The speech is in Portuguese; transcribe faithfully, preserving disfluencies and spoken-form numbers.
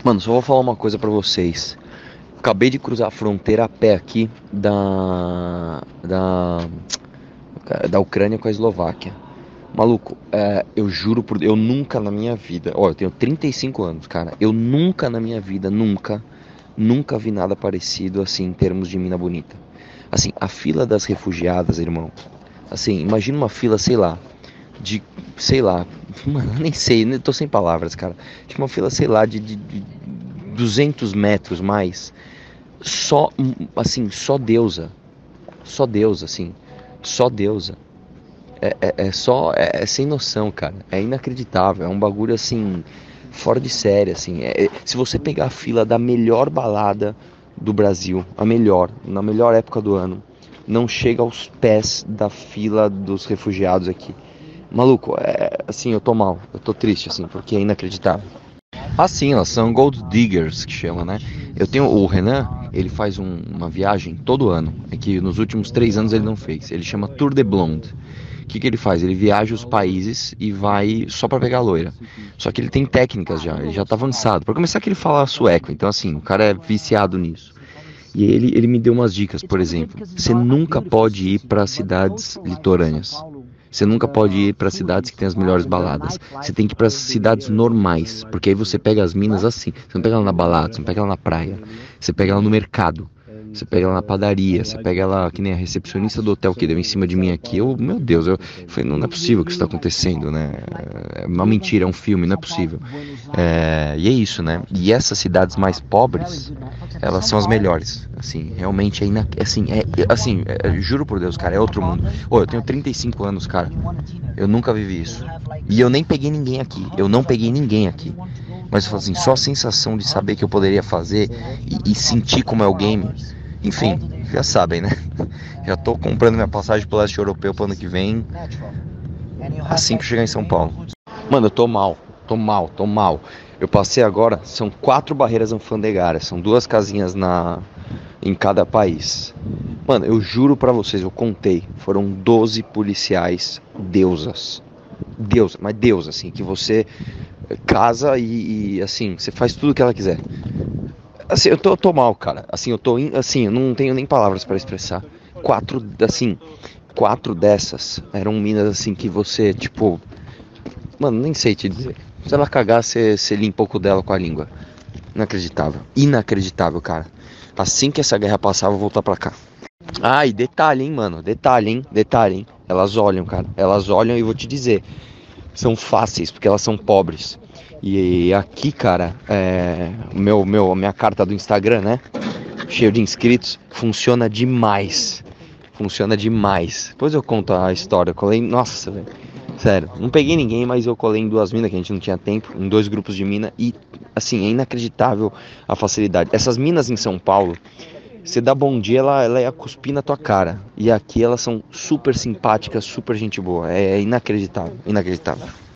Mano, só vou falar uma coisa pra vocês. Acabei de cruzar a fronteira a pé aqui da da da Ucrânia com a Eslováquia. Maluco, é, eu juro por Deus, eu nunca na minha vida, ó, eu tenho trinta e cinco anos, cara. Eu nunca na minha vida, nunca, nunca vi nada parecido assim em termos de mina bonita. Assim, a fila das refugiadas, irmão. Assim, imagina uma fila, sei lá, de, sei lá, mano, eu nem sei, né, tô sem palavras, cara. Tipo uma fila, sei lá, de, de, de duzentos metros mais. Só, hum, assim, só deusa. Só deusa, assim. Só deusa. É, é, é só, é, é sem noção, cara. É inacreditável. É um bagulho assim, fora de série, assim. É- é- se você pegar a fila da melhor balada do Brasil, a melhor, na melhor época do ano, não chega aos pés da fila dos refugiados aqui. Maluco, é assim, eu tô mal, eu tô triste, assim, porque é inacreditável. Ah, sim, elas são Gold Diggers, que chama, né? Eu tenho o Renan, ele faz um- uma viagem todo ano. É que nos últimos três anos ele não fez. Ele chama Tour de Blonde. O que, que ele faz? Ele viaja os países e vai só pra pegar loira. Só que ele tem técnicas já, ele já tá avançado. Pra começar que ele fala sueco, então assim, o cara é viciado nisso. E ele, ele me deu umas dicas, por exemplo. Você nunca pode ir para cidades litorâneas. Você nunca pode ir para cidades que tem as melhores baladas. Você tem que ir para cidades normais, porque aí você pega as minas assim. Você não pega ela na balada, você não pega ela na praia. Você pega ela no mercado. Você pega ela na padaria, você pega ela que nem a recepcionista do hotel que deu em cima de mim aqui. Eu, meu Deus, eu falei, não, não é possível que isso está acontecendo, né? É uma mentira, é um filme, não é possível. É, e é isso, né? E essas cidades mais pobres, elas são as melhores. Assim, realmente é, ina... assim, é, é- assim, é, juro por Deus, cara, é outro mundo. Ô, eu tenho trinta e cinco anos, cara. Eu nunca vivi isso. E eu nem peguei ninguém aqui. Eu não peguei ninguém aqui. Mas eu falo assim, só a sensação de saber que eu poderia fazer e, e sentir como é o game. Enfim, já sabem, né? Já tô comprando minha passagem pro leste europeu pro ano que vem, assim que eu chegar em São Paulo. Mano, eu tô mal, tô mal, tô mal. Eu passei agora, são quatro barreiras alfandegárias, são duas casinhas na em cada país. Mano, eu juro pra vocês, eu contei, foram doze policiais deusas. Deus, mas Deus, assim, que você casa e, e, assim, você faz tudo o que ela quiser. Assim, eu tô, eu tô mal, cara. Assim, eu tô, in- assim, eu não tenho nem palavras pra expressar. Quatro, assim, quatro dessas eram minas, assim, que você, tipo, mano, nem sei te dizer. Se ela cagar, você, você limpa um pouco dela com a língua. Inacreditável. Inacreditável, cara. Assim que essa guerra passar, eu vou voltar pra cá. Ah, e detalhe, hein, mano. Detalhe, hein. Detalhe, hein. Elas olham, cara. Elas olham e vou te dizer. São fáceis, porque elas são pobres. E aqui, cara, é, meu, meu, a minha carta do Instagram, né? Cheio de inscritos, funciona demais. Funciona demais. Depois eu conto a história. Eu colei, nossa, velho. Sério, não peguei ninguém, mas eu colei em duas minas que a gente não tinha tempo, em dois grupos de mina e assim, é inacreditável a facilidade. Essas minas em São Paulo, você dá bom dia, ela, ela ia cuspir na tua cara. E aqui elas são super simpáticas, super gente boa. É inacreditável, inacreditável.